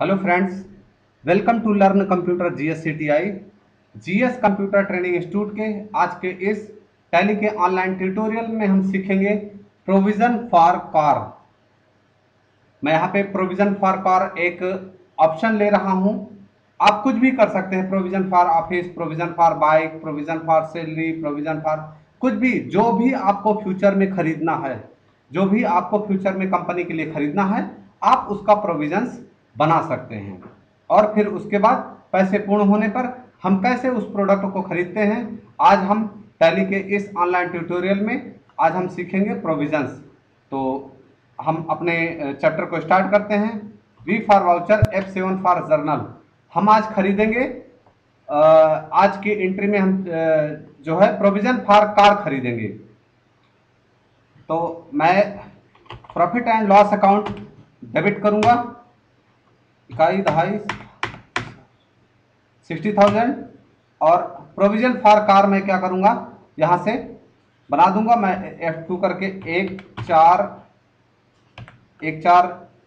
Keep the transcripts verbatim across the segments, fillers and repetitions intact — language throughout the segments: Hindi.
Hello friends, welcome to learn computer GS CTI. GS computer training institute के आज के इस टैली के ऑनलाइन ट्यूटोरियल में हम सीखेंगे प्रोविजन फॉर कार। मैं यहाँ पे प्रोविजन फॉर कार एक ऑप्शन ले रहा हूँ। आप कुछ भी कर सकते हैं, provision for office, provision for bike, provision for salary, provision for कुछ भी, जो भी आपको फ्यूचर में खरीदना है, जो भी आपको फ्यूचर में कंपनी के लिए खरीदना है, आप उसका प्रोविजंस बना सकते हैं। और फिर उसके बाद पैसे पूर्ण होने पर हम कैसे उस प्रोडक्ट को खरीदते हैं, आज हम टैली के इस ऑनलाइन ट्यूटोरियल में आज हम सीखेंगे प्रोविजंस। तो हम अपने चैप्टर को स्टार्ट करते हैं। V for voucher, F seven for journal. हम आज खरीदेंगे, आज की एंट्री में हम जो है प्रोविजन फॉर कार खरीदेंगे। तो मैं profit and loss account debit करूंगा, इकाई दहाई सिक्सटी थाउजेंड, और प्रोविजन फॉर कार में क्या करूंगा, यहां से बना दूंगा मैं एफ टू करके एक चार एक चार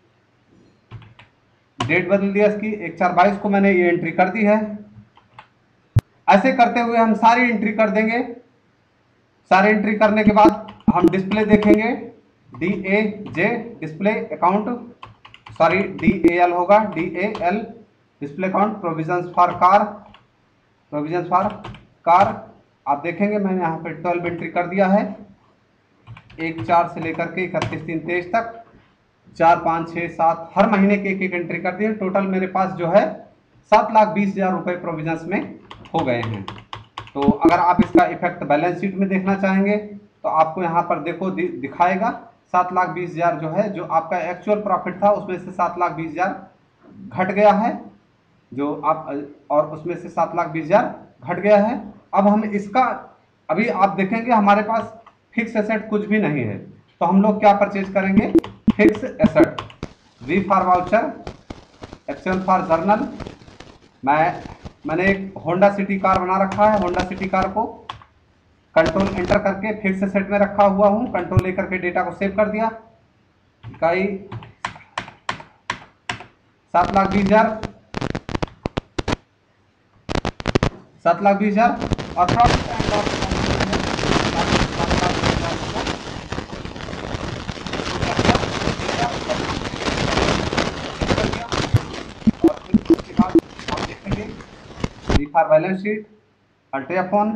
डेट बदल दिया इसकी, एक चार बाईस को मैंने ये एंट्री कर दी है। ऐसे करते हुए हम सारी एंट्री कर देंगे। सारी एंट्री करने के बाद हम डिस्प्ले देखेंगे, D A J display account, sorry D A L होगा, D A L display account, provisions for car, provisions for car. आप देखेंगे मैंने यहाँ पे ट्वेल्व एंट्री कर दिया है, एक चार से लेकर के इकतीस तीन तेईस तक, चार पाँच छः सात, हर महीने के एक एक एंट्री कर दी है। टोटल मेरे पास जो है सात लाख बीस हजार रुपये प्रोविजंस में हो गए हैं। तो अगर आप इसका इफेक्ट बैलेंस शीट में देखना चाहेंगे तो आपको यहाँ पर देखो दि, दिखाएगा सात लाख बीस हजार जो है, जो आपका एक्चुअल प्रॉफिट था उसमें से सात लाख बीस हजार घट गया है, जो आप, और उसमें से सात लाख बीस हजार घट गया है। अब हम इसका, अभी आप देखेंगे हमारे पास फिक्स एसेट कुछ भी नहीं है, तो हम लोग क्या परचेज करेंगे, fix asset. V for voucher, action for journal. मैं मैंने एक होंडा सिटी कार बना रखा है, होंडा सिटी कार को कंट्रोल एंटर करके फिक्स एसेट में रखा हुआ हूं, कंट्रोल लेकर के डेटा को सेव कर दिया। इकाई सात लाख बीस हजार सात लाख बीस हजार और profit and loss for balance sheet, अल्ट्राफोन।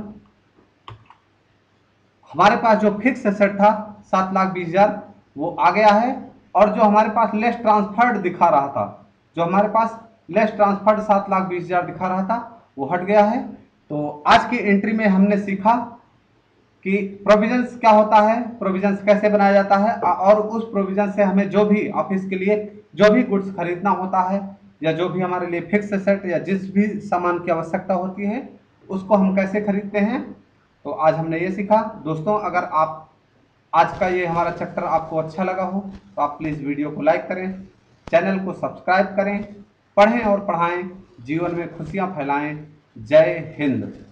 हमारे पास जो फिक्स एसेट था सात लाख बीस हजार वो आ गया है, और जो हमारे पास लेस ट्रांसफर्ड दिखा रहा था, जो हमारे पास लेस ट्रांसफर्ड सात लाख बीस हजार दिखा रहा था वो हट गया है। तो आज की एंट्री में हमने सीखा कि प्रोविजंस क्या होता है, प्रोविजंस कैसे बनाया जाता है, और उस प्रोविजन से हमें जो भी ऑफिस के लिए जो भी गुड्स खरीदना होता है, या जो भी हमारे लिए फिक्स एसेट या जिस भी सामान की आवश्यकता होती है उसको हम कैसे खरीदते हैं। तो आज हमने ये सीखा। दोस्तों, अगर आप आज का ये हमारा चैप्टर आपको अच्छा लगा हो तो आप प्लीज़ वीडियो को लाइक करें, चैनल को सब्सक्राइब करें। पढ़ें और पढ़ाएं, जीवन में खुशियां फैलाएं। जय हिंद।